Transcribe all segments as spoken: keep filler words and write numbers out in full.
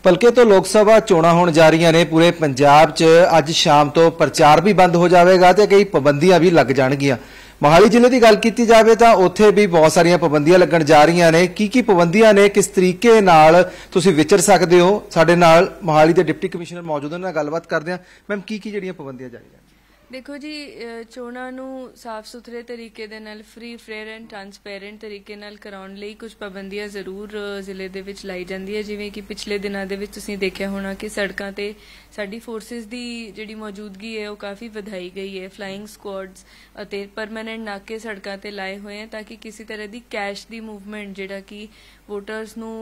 ਭਲਕੇ ਤੋਂ ਲੋਕ ਸਭਾ ਚੋਣਾਂ ਹੋਣ ਜਾ ਰਹੀਆਂ ਨੇ। ਪੂਰੇ ਪੰਜਾਬ 'ਚ ਅੱਜ ਸ਼ਾਮ ਤੋਂ ਪ੍ਰਚਾਰ ਵੀ ਬੰਦ ਹੋ ਜਾਵੇਗਾ ਤੇ ਕਈ ਪਾਬੰਦੀਆਂ ਵੀ ਲੱਗ ਜਾਣਗੀਆਂ। ਮੋਹਾਲੀ ਜ਼ਿਲ੍ਹੇ ਦੀ ਗੱਲ ਕੀਤੀ ਜਾਵੇ ਤਾਂ ਉੱਥੇ ਵੀ ਬਹੁਤ ਸਾਰੀਆਂ ਪਾਬੰਦੀਆਂ ਲੱਗਣ ਜਾ ਰਹੀਆਂ ਨੇ। ਕੀ ਕੀ ਪਾਬੰਦੀਆਂ ਨੇ, ਕਿਸ ਤਰੀਕੇ ਨਾਲ ਤੁਸੀਂ ਵਿਚਰ ਸਕਦੇ ਹੋ? ਸਾਡੇ ਨਾਲ ਮੋਹਾਲੀ ਦੇ ਡਿਪਟੀ ਕਮਿਸ਼ਨਰ ਮੌਜੂਦ ਨੇ, ਨਾਲ ਗੱਲਬਾਤ ਕਰਦੇ ਹਾਂ। ਮੈਮ, ਕੀ ਕੀ ਜਿਹੜੀਆਂ ਪਾਬੰਦੀਆਂ ਜਾਰੀਆਂ? देखो जी, चोणां नूं साफ सुथरे तरीके दे नाल फ्री फेयर एंड ट्रांसपेरेंट तरीके नाल कराउण लई कुछ पाबंदियां जरूर ਜ਼ਿਲ੍ਹੇ ਦੇ ਵਿੱਚ ਲਾਈ ਜਾਂਦੀ ਹੈ। ਜਿਵੇਂ ਕਿ ਪਿਛਲੇ ਦਿਨਾਂ ਦੇ ਵਿੱਚ ਤੁਸੀਂ ਦੇਖਿਆ ਹੋਣਾ ਕਿ ਸੜਕਾਂ ਤੇ ਸਾਡੀ ਫੋਰਸਿਸ ਦੀ ਜਿਹੜੀ ਮੌਜੂਦਗੀ ਹੈ ਉਹ ਕਾਫੀ ਵਧਾਈ ਗਈ ਹੈ। ਫਲਾਈਂਗ ਸਕੁਆਡਸ ਅਤੇ ਪਰਮਾਨੈਂਟ ਨਾਕੇ ਸੜਕਾਂ ਤੇ ਲਾਏ ਹੋਏ ਹਨ ਤਾਂ ਕਿ ਕਿਸੇ ਤਰ੍ਹਾਂ ਦੀ ਕੈਸ਼ ਦੀ ਮੂਵਮੈਂਟ ਜਿਹੜਾ ਕਿ ਵੋਟਰਸ ਨੂੰ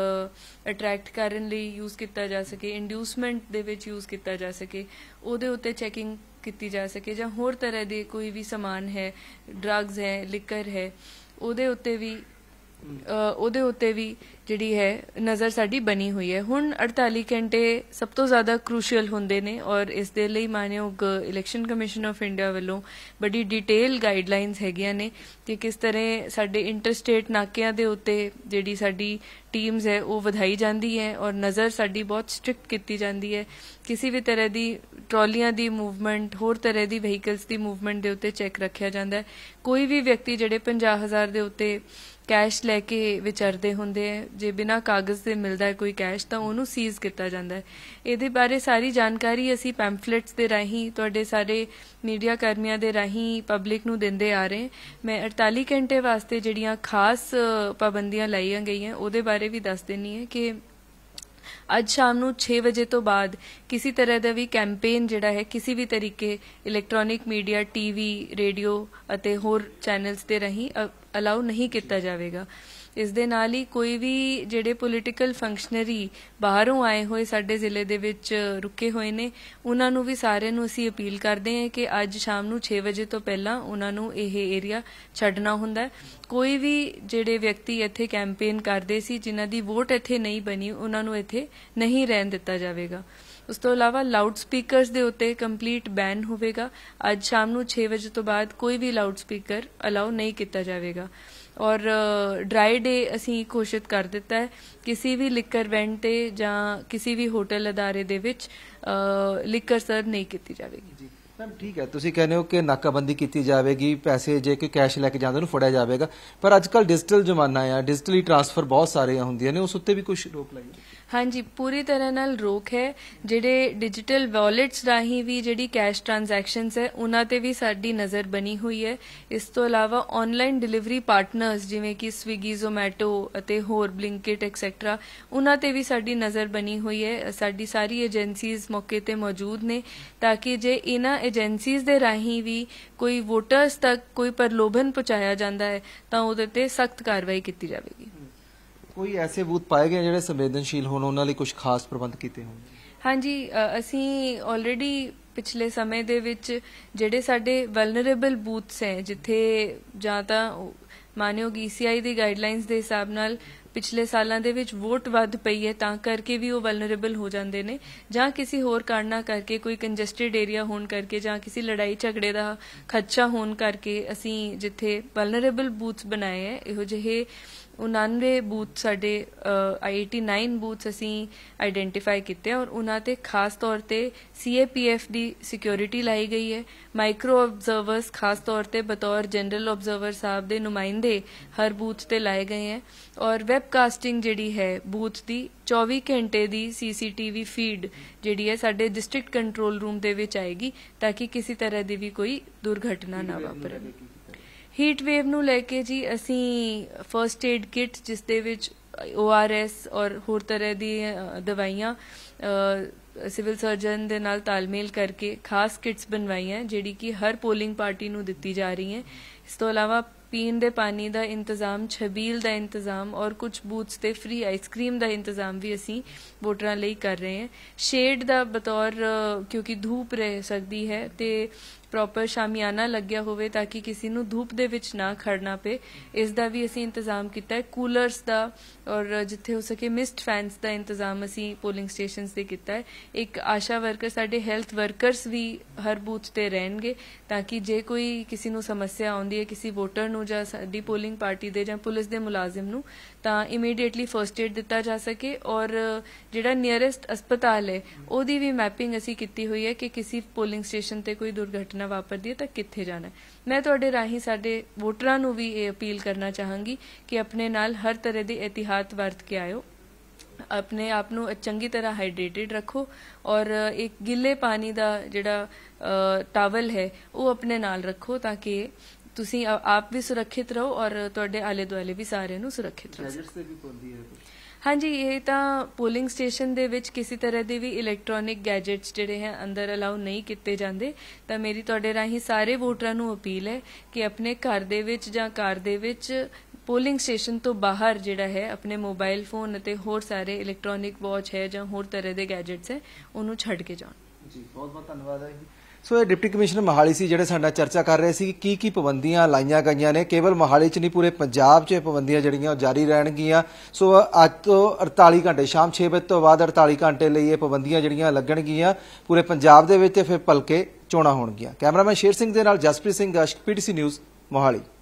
ਅਟਰੈਕਟ ਕਰਨ ਲਈ ਯੂਜ਼ ਕੀਤਾ ਜਾ ਸਕੇ, ਇੰਡਿਊਸਮੈਂਟ ਦੇ ਵਿੱਚ ਯੂਜ਼ ਕੀਤਾ ਜਾ ਸਕੇ, ਉਹਦੇ ਉੱਤੇ ਚੈਕਿੰਗ ਕੀਤੀ ਜਾ ਸਕੇ। ਜਾਂ ਹੋਰ ਤਰ੍ਹਾਂ ਦੇ ਕੋਈ ਵੀ ਸਮਾਨ ਹੈ, ਡਰੱਗਸ ਹੈ, ਲਿਕਰ ਹੈ, ਉਹਦੇ ਉੱਤੇ ਵੀ ਉਹਦੇ ਉੱਤੇ ਵੀ ਜਿਹੜੀ ਹੈ ਨਜ਼ਰ ਸਾਡੀ ਬਣੀ ਹੋਈ ਹੈ। ਹੁਣ ਅੜਤਾਲੀ ਘੰਟੇ ਸਭ ਤੋਂ ਜ਼ਿਆਦਾ ਕ੍ਰੂਸ਼ੀਅਲ ਹੁੰਦੇ ਨੇ ਔਰ ਇਸ ਦੇ ਲਈ ਮਾਨਯੋਗ ਇਲੈਕਸ਼ਨ ਕਮਿਸ਼ਨ ਆਫ ਇੰਡੀਆ ਵੱਲੋਂ ਬੜੀ ਡਿਟੇਲ ਗਾਈਡਲਾਈਨਸ ਹੈਗੀਆਂ ਨੇ ਕਿ ਕਿਸ ਤਰ੍ਹਾਂ ਸਾਡੇ ਇੰਟਰਸਟੇਟ ਨਾਕਿਆਂ ਦੇ ਉੱਤੇ ਜਿਹੜੀ ਸਾਡੀ ਟੀਮਸ ਹੈ ਉਹ ਵਧਾਈ ਜਾਂਦੀ ਹੈ ਔਰ ਨਜ਼ਰ ਸਾਡੀ ਬਹੁਤ ਸਟ੍ਰਿਕਟ ਕੀਤੀ ਜਾਂਦੀ ਹੈ। ਕਿਸੇ ਵੀ ਤਰ੍ਹਾਂ ਦੀ ਟਰਾਲੀਆਂ ਦੀ ਮੂਵਮੈਂਟ, ਹੋਰ ਤਰ੍ਹਾਂ ਦੀ ਵਹੀਕਲਸ ਦੀ ਮੂਵਮੈਂਟ ਦੇ ਉੱਤੇ ਚੈੱਕ ਰੱਖਿਆ ਜਾਂਦਾ ਹੈ। ਕੋਈ ਵੀ ਵਿਅਕਤੀ ਜਿਹੜੇ ਪੰਜਾਹ ਹਜ਼ਾਰ ਦੇ ਉੱਤੇ ਕੈਸ਼ ਲੈ ਕੇ ਵਿਚਰਦੇ ਹੁੰਦੇ ਹੈ, ਜੇ ਬਿਨਾਂ ਕਾਗਜ਼ ਦੇ ਮਿਲਦਾ ਹੈ ਕੋਈ ਕੈਸ਼, ਤਾਂ ਉਹਨੂੰ ਸੀਜ਼ ਕੀਤਾ ਜਾਂਦਾ ਹੈ। ਇਹਦੇ ਬਾਰੇ ਸਾਰੀ ਜਾਣਕਾਰੀ ਅਸੀਂ ਪੈਂਫਲੇਟਸ ਦੇ ਰਾਹੀਂ ਤੁਹਾਡੇ ਸਾਰੇ ਮੀਡੀਆ ਕਰਮੀਆਂ ਦੇ ਰਾਹੀਂ ਪਬਲਿਕ ਨੂੰ ਦਿੰਦੇ ਆ ਰਹੇ। ਮੈਂ ਅੜਤਾਲੀ ਘੰਟੇ ਵਾਸਤੇ ਜਿਹੜੀਆਂ ਖਾਸ ਪਾਬੰਦੀਆਂ ਲਾਈਆਂ ਗਈਆਂ ਉਹਦੇ ਬਾਰੇ ਵੀ ਦੱਸ ਦਿੰਦੀ ਹੈ ਕਿ ਅੱਜ ਸ਼ਾਮ ਨੂੰ ਛੇ ਵਜੇ ਤੋਂ ਬਾਅਦ ਕਿਸੇ ਤਰ੍ਹਾਂ ਦਾ ਵੀ ਕੈਂਪੇਨ ਜਿਹੜਾ ਹੈ ਕਿਸੇ ਵੀ ਤਰੀਕੇ ਇਲੈਕਟ੍ਰੋਨਿਕ ਮੀਡੀਆ, ਟੀਵੀ, ਰੇਡੀਓ ਅਤੇ ਹੋਰ ਚੈਨਲਸ ਦੇ ਰਾਹੀਂ ਅਲਾਉ ਨਹੀਂ ਕੀਤਾ ਜਾਵੇਗਾ। ਇਸ ਦੇ ਨਾਲ ਹੀ ਕੋਈ ਵੀ ਜਿਹੜੇ ਪੋਲੀਟੀਕਲ ਫੰਕਸ਼ਨਰੀ ਬਾਹਰੋਂ ਆਏ ਹੋਏ ਸਾਡੇ ਜ਼ਿਲ੍ਹੇ ਦੇ ਵਿੱਚ ਰੁਕੇ ਹੋਏ ਨੇ, ਉਹਨਾਂ ਨੂੰ ਵੀ ਸਾਰਿਆਂ ਨੂੰ ਅਸੀਂ ਅਪੀਲ ਕਰਦੇ ਹਾਂ ਕਿ ਅੱਜ ਸ਼ਾਮ ਨੂੰ ਛੇ ਵਜੇ ਤੋਂ ਪਹਿਲਾਂ ਉਹਨਾਂ ਨੂੰ ਇਹ ਏਰੀਆ ਛੱਡਣਾ ਹੁੰਦਾ। ਕੋਈ ਵੀ ਜਿਹੜੇ ਵਿਅਕਤੀ ਇੱਥੇ ਕੈਂਪੇਨ ਕਰਦੇ ਸੀ, ਜਿਨ੍ਹਾਂ ਦੀ ਵੋਟ ਇੱਥੇ ਨਹੀਂ ਬਣੀ, ਉਹਨਾਂ ਨੂੰ ਇੱਥੇ ਨਹੀਂ ਰਹਿਣ ਦਿੱਤਾ ਜਾਵੇਗਾ। ਉਸ ਤੋਂ ਇਲਾਵਾ ਲਾਊਡ ਸਪੀਕਰਸ ਦੇ ਉੱਤੇ ਕੰਪਲੀਟ ਬੈਨ ਹੋਵੇਗਾ। ਅੱਜ ਸ਼ਾਮ ਨੂੰ ਛੇ ਵਜੇ ਤੋਂ ਬਾਅਦ ਕੋਈ ਵੀ ਲਾਊਡ ਸਪੀਕਰ ਅਲਾਉ ਨਹੀਂ ਕੀਤਾ ਜਾਵੇਗਾ। ਔਰ ਡਰਾਈ ਡੇ ਅਸੀਂ ਘੋਸ਼ਿਤ ਕਰ ਦਿੱਤਾ ਹੈ। ਕਿਸੇ ਵੀ ਲਿਕਰ ਵੈਂਡ ਤੇ ਜਾਂ ਕਿਸੇ ਵੀ ਹੋਟਲ ਅਦਾਰੇ ਦੇ ਵਿੱਚ ਲਿਕਰ ਸਰਵ ਨਹੀਂ ਕੀਤੀ ਜਾਵੇਗੀ। ਮੈਮ, ਠੀਕ ਹੈ, ਤੁਸੀਂ ਕਹਿੰਦੇ ਹੋ ਕਿ ਨਾਕਾਬੰਦੀ ਕੀਤੀ ਜਾਵੇਗੀ, ਪੈਸੇ ਜੇ ਕੋਈ ਕੈਸ਼ ਲੈ ਕੇ ਜਾਂਦੇ ਉਹਨੂੰ ਫੜਿਆ ਜਾਵੇਗਾ, ਪਰ ਅੱਜ ਕੱਲ੍ਹ ਡਿਜੀਟਲ ਜ਼ਮਾਨਾ ਆ, ਡਿਜੀਟਲੀ ਟਰਾਂਸਫਰ ਬਹੁਤ ਸਾਰੀਆਂ ਹੁੰਦੀਆਂ ਨੇ, ਉਸ ਉੱਤੇ ਵੀ ਕੁਝ ਰੋਕ ਲਾਈ? ਹਾਂਜੀ, ਪੂਰੀ ਤਰ੍ਹਾਂ ਨਾਲ ਰੋਕ ਹੈ। ਜਿਹੜੇ ਡਿਜੀਟਲ ਵਾਲੇਟਸ ਰਾਹੀਂ ਵੀ ਜਿਹੜੀ ਕੈਸ਼ ਟ੍ਰਾਂਜੈਕਸ਼ਨਸ ਹੈ ਉਹਨਾਂ ਤੇ ਵੀ ਸਾਡੀ ਨਜ਼ਰ ਬਣੀ ਹੋਈ ਹੈ। ਇਸ ਤੋਂ ਇਲਾਵਾ ਆਨਲਾਈਨ ਡਿਲੀਵਰੀ ਪਾਰਟਨਰਸ ਜਿਵੇਂ ਕਿ ਸਵਿਗੀ, ਜ਼ੋਮੈਟੋ ਅਤੇ ਹੋਰ ਬਲਿੰਕਿਟ ਐਕਸੈਟਰਾ, ਉਹਨਾਂ ਤੇ ਵੀ ਸਾਡੀ ਨਜ਼ਰ ਬਣੀ ਹੋਈ ਹੈ। ਸਾਡੀ ਸਾਰੀ ਏਜੰਸੀਜ਼ ਮੌਕੇ ਤੇ ਮੌਜੂਦ ਨੇ ਤਾਂ ਕਿ ਜੇ ਇਹਨਾਂ ਏਜੰਸੀਜ਼ ਦੇ ਰਾਹੀਂ ਵੀ ਕੋਈ ਵੋਟਰਸ ਤੱਕ ਕੋਈ ਪ੍ਰਲੋਭਨ ਪਹੁੰਚਾਇਆ ਜਾਂਦਾ ਹੈ ਤਾਂ ਉਹਦੇ ਤੇ ਸਖਤ ਕਾਰਵਾਈ ਕੀਤੀ ਜਾਵੇਗੀ। ਕੋਈ ਐਸੇ ਬੂਥ ਪਾਏ ਗਏ ਜਿਹੜੇ ਸੰਵੇਦਨਸ਼ੀਲ ਹੋਣ, ਉਹਨਾਂ ਲਈ ਕੁਝ ਖਾਸ ਪ੍ਰਬੰਧ ਕੀਤੇ ਹੋਣ? ਹਾਂਜੀ, ਅਸੀਂ ਆਲਰੇਡੀ ਪਿਛਲੇ ਸਮੇਂ ਦੇ ਵਿੱਚ ਜਿਹੜੇ ਸਾਡੇ ਵਲਨਰੇਬਲ ਬੂਥਸ ਹੈ, ਜਿੱਥੇ ਜਾਂ ਤਾਂ ਮਾਨਯੋਗ ਈ ਸੀ ਆਈ ਦੀ ਗਾਈਡਲਾਈਨਸ ਦੇ ਹਿਸਾਬ ਨਾਲ ਪਿਛਲੇ ਸਾਲਾਂ ਦੇ ਵਿੱਚ ਵੋਟ ਵੱਧ ਪਈ ਹੈ ਤਾਂ ਕਰਕੇ ਵੀ ਉਹ ਵਲਨਰੇਬਲ ਹੋ ਜਾਂਦੇ ਨੇ, ਜਾਂ ਕਿਸੇ ਹੋਰ ਕਾਰਨਾਂ ਕਰਕੇ, ਕੋਈ ਕੰਜਸਟਿਡ ਏਰੀਆ ਹੋਣ ਕਰਕੇ, ਜਾਂ ਕਿਸੇ ਲੜਾਈ ਝਗੜੇ ਦਾ ਖਦਸ਼ਾ ਹੋਣ ਕਰਕੇ ਅਸੀਂ ਜਿੱਥੇ ਵਲਨਰੇਬਲ ਬੂਥਸ ਬਣਾਏ ਹੈ, ਇਹੋ ਜਿਹੇ ਉਨਾਨਵੇਂ ਬੂਥ ਸਾਡੇ ਆਈ ਨਾਈਨ ਬੂਥਸ ਅਸੀਂ ਆਈਡੈਂਟੀਫਾਈ ਕੀਤੇ ਔਰ ਉਹਨਾਂ ਤੇ ਖਾਸ ਤੌਰ ਤੇ ਸੀ ਏ ਪੀ ਐਫ ਦੀ ਸਿਕਿਉਰਿਟੀ ਲਾਈ ਗਈ ਹੈ। ਮਾਈਕਰੋ ਆਬਜ਼ਰਵਰਸ ਖਾਸ ਤੌਰ ਤੇ ਬਤੌਰ ਜਨਰਲ ਆਬਜ਼ਰਵਰ ਸਾਹਿਬ ਦੇ ਨੁਮਾਇੰਦੇ ਹਰ ਬੂਥ ਤੇ ਲਾਏ ਗਏ ਹੈ ਔਰ ਵੈਬਕਾਸਟਿੰਗ ਜਿਹੜੀ ਹੈ ਬੂਥ ਦੀ ਚੌਵੀ ਘੰਟੇ ਦੀ ਸੀ ਸੀ ਟੀ ਵੀ ਫੀਡ ਜਿਹੜੀ ਹੈ ਸਾਡੇ ਡਿਸਟ੍ਰਿਕਟ ਕੰਟਰੋਲ ਰੂਮ ਦੇ ਵਿੱਚ ਆਏਗੀ ਤਾਂ ਕਿ ਕਿਸੇ ਤਰ੍ਹਾਂ ਦੀ ਵੀ ਕੋਈ ਦੁਰਘਟਨਾ ਨਾ ਵਾਪਰੇ। ਹੀਟ ਵੇਵ ਨੂੰ ਲੈ ਕੇ ਜੀ ਅਸੀਂ ਫਰਸਟ ਏਡ ਕਿਟ, ਜਿਸ ਦੇ ਵਿੱਚ ਓ ਆਰ ਐਸ ਔਰ ਹੋਰ ਤਰ੍ਹਾਂ ਦੀ ਦਵਾਈਆਂ ਸਿਵਲ ਸਰਜਨ ਦੇ ਨਾਲ ਤਾਲਮੇਲ ਕਰਕੇ ਖਾਸ ਕਿਟਸ ਬਣਵਾਈਆਂ ਜਿਹੜੀ ਕਿ ਹਰ ਪੋਲਿੰਗ ਪਾਰਟੀ ਨੂੰ ਦਿੱਤੀ ਜਾ ਰਹੀ ਹੈ। ਇਸ ਤੋਂ ਇਲਾਵਾ ਪੀਣ ਦੇ ਪਾਣੀ ਦਾ ਇੰਤਜ਼ਾਮ, ਛਬੀਲ ਦਾ ਇੰਤਜ਼ਾਮ ਔਰ ਕੁਝ ਬੂਥਸ ਤੇ ਫ੍ਰੀ ਆਈਸਕ੍ਰੀਮ ਦਾ ਇੰਤਜ਼ਾਮ ਵੀ ਅਸੀਂ ਵੋਟਰਾਂ ਲਈ ਕਰ ਰਹੇ ਹਾਂ। ਸ਼ੇਡ ਦਾ ਬਤੌਰ, ਕਿਉਂਕਿ ਧੂਪ ਰਹਿ ਸਕਦੀ ਹੈ ਤੇ ਪ੍ਰੋਪਰ ਸ਼ਾਮਿਆਨਾ ਲੱਗਿਆ ਹੋਵੇ ਤਾਂ ਕਿ ਕਿਸੇ ਨੂੰ ਧੂਪ ਦੇ ਵਿੱਚ ਨਾ ਖੜਨਾ ਪਏ, ਇਸ ਦਾ ਵੀ ਅਸੀਂ ਇੰਤਜ਼ਾਮ ਕੀਤਾ ਹੈ। ਕੂਲਰਸ ਦਾ ਔਰ ਜਿੱਥੇ ਹੋ ਸਕੇ ਮਿਸਟ ਫੈਨਸ ਦਾ ਇੰਤਜ਼ਾਮ ਅਸੀਂ ਪੋਲਿੰਗ ਸਟੇਸ਼ਨਸ ਤੇ ਕੀਤਾ ਹੈ। ਇੱਕ ਆਸ਼ਾ ਵਰਕਰ, ਸਾਡੇ ਹੈਲਥ ਵਰਕਰਸ ਵੀ ਹਰ ਬੂਥ ਤੇ ਰਹਿਣਗੇ ਤਾਂ ਕਿ ਜੇ ਕੋਈ ਕਿਸੇ ਨੂੰ ਸਮੱਸਿਆ ਆਉਂਦੀ ਹੈ ਕਿਸੇ ਵੋਟਰ ਨੂੰ ਜਾਂ ਸਾਡੀ ਪੋਲਿੰਗ ਪਾਰਟੀ ਦੇ ਜਾਂ ਪੁਲਿਸ ਦੇ ਮੁਲਾਜ਼ਮ ਨੂੰ, ਤਾਂ ਇਮੀਡੀਏਟਲੀ ਫਰਸਟ ਏਡ ਦਿੱਤਾ ਜਾ ਸਕੇ ਔਰ ਜਿਹੜਾ ਨੀਅਰੈਸਟ ਹਸਪਤਾਲ ਹੈ ਉਹਦੀ ਵੀ ਮੈਪਿੰਗ ਅਸੀਂ ਕੀਤੀ ਹੋਈ ਹੈ ਕਿ ਕਿਸੇ ਪੋਲਿੰਗ ਸਟੇਸ਼ਨ ਤੇ ਕੋਈ ਦੁਰਘਟਨਾ ਵਾਪਰਦੀ ਹੈ ਤਾਂ ਕਿੱਥੇ ਜਾਣਾ ਹੈ। ਮੈਂ ਤੁਹਾਡੇ ਰਾਹੀਂ ਸਾਡੇ ਵੋਟਰਾਂ ਨੂੰ ਵੀ ਇਹ ਅਪੀਲ ਕਰਨਾ ਚਾਹਾਂਗੀ ਕਿ ਆਪਣੇ ਨਾਲ ਹਰ ਤਰ੍ਹਾਂ ਦੀ ਇਹਤਿਆਤ ਵਰਤ ਕੇ ਆਇਓ, ਆਪਣੇ ਆਪ ਨੂੰ ਚੰਗੀ ਤਰ੍ਹਾਂ ਹਾਈਡਰੇਟਡ ਰੱਖੋ ਔਰ ਇੱਕ ਗਿੱਲੇ ਪਾਣੀ ਦਾ ਜਿਹੜਾ ਟਾਵਲ ਹੈ ਉਹ ਆਪਣੇ ਨਾਲ ਰੱਖੋ ਤਾਂ ਕਿ ਤੁਸੀਂ ਆਪ ਵੀ ਸੁਰੱਖਿਅਤ ਰਹੋ ਔਰ ਤੁਹਾਡੇ ਆਲੇ ਦੁਆਲੇ ਵੀ ਸਾਰਿਆਂ ਨੂੰ ਸੁਰੱਖਿਅਤ ਰੱਖੋ। ਹਾਂਜੀ, ਇਹ ਤਾਂ ਪੋਲਿੰਗ ਸਟੇਸ਼ਨ ਦੇ ਵਿੱਚ ਕਿਸੇ ਤਰ੍ਹਾਂ ਦੇ ਵੀ ਇਲੈਕਟ੍ਰੋਨਿਕ ਗੈਜਟਸ ਜਿਹੜੇ ਹੈ ਅੰਦਰ ਅਲਾਉ ਨਹੀਂ ਕੀਤੇ ਜਾਂਦੇ। ਤਾਂ ਮੇਰੀ ਤੁਹਾਡੇ ਰਾਹੀਂ ਸਾਰੇ ਵੋਟਰਾਂ ਨੂੰ ਅਪੀਲ ਹੈ ਕਿ ਆਪਣੇ ਘਰ ਦੇ ਵਿੱਚ ਜਾਂ ਕਾਰ ਦੇ ਵਿੱਚ ਪੋਲਿੰਗ ਸਟੇਸ਼ਨ ਤੋਂ ਬਾਹਰ ਜਿਹੜਾ ਹੈ ਆਪਣੇ ਮੋਬਾਈਲ ਫੋਨ ਅਤੇ ਹੋਰ ਸਾਰੇ ਇਲੈਕਟ੍ਰੋਨਿਕ ਵਾਚ ਹੈ ਜਾਂ ਹੋਰ ਤਰ੍ਹਾਂ ਦੇ ਗੈਜਟਸ ਹੈ ਉਹਨੂੰ ਛੱਡ ਕੇ ਜਾਣ। ਜੀ ਬਹੁਤ ਬਹੁਤ ਧੰਨਵਾਦ ਹੈ ਜੀ। ਸੋ ਇਹ ਡਿਪਟੀ ਕਮਿਸ਼ਨਰ ਮੋਹਾਲੀ ਸੀ ਜਿਹੜੇ ਸਾਡਾ ਚਰਚਾ ਕਰ ਰਹੇ ਸੀ ਕਿ ਕੀ ਕੀ ਪਾਬੰਦੀਆਂ ਲਾਈਆਂ ਗਈਆਂ ਨੇ। ਕੇਵਲ ਮੋਹਾਲੀ 'ਚ ਨਹੀਂ ਪੂਰੇ ਪੰਜਾਬ 'ਚ ਇਹ ਪਾਬੰਦੀਆਂ ਜਿਹੜੀਆਂ ਉਹ ਜਾਰੀ ਰਹਿਣਗੀਆਂ। ਸੋ ਅੱਜ ਤੋਂ ਅੜਤਾਲੀ ਘੰਟੇ ਸ਼ਾਮ ਛੇ ਵਜੇ ਤੋਂ ਬਾਅਦ ਅੜਤਾਲੀ ਘੰਟੇ ਲਈ ਇਹ ਪਾਬੰਦੀਆਂ ਜਿਹੜੀਆਂ ਲੱਗਣਗੀਆਂ ਪੂਰੇ ਪੰਜਾਬ ਦੇ ਵਿੱਚ ਤੇ ਫਿਰ ਭਲਕੇ ਚੋਣਾਂ ਹੋਣਗੀਆਂ। ਕੈਮਰਾਮੈਨ ਸ਼ੇਰ ਸਿੰਘ ਦੇ ਨਾਲ ਜਸਪ੍ਰੀਤ ਸਿੰਘ ਗਸ਼ਟ, ਪੀਟੀਸੀ ਨਿਊਜ਼ ਮੋਹਾਲੀ।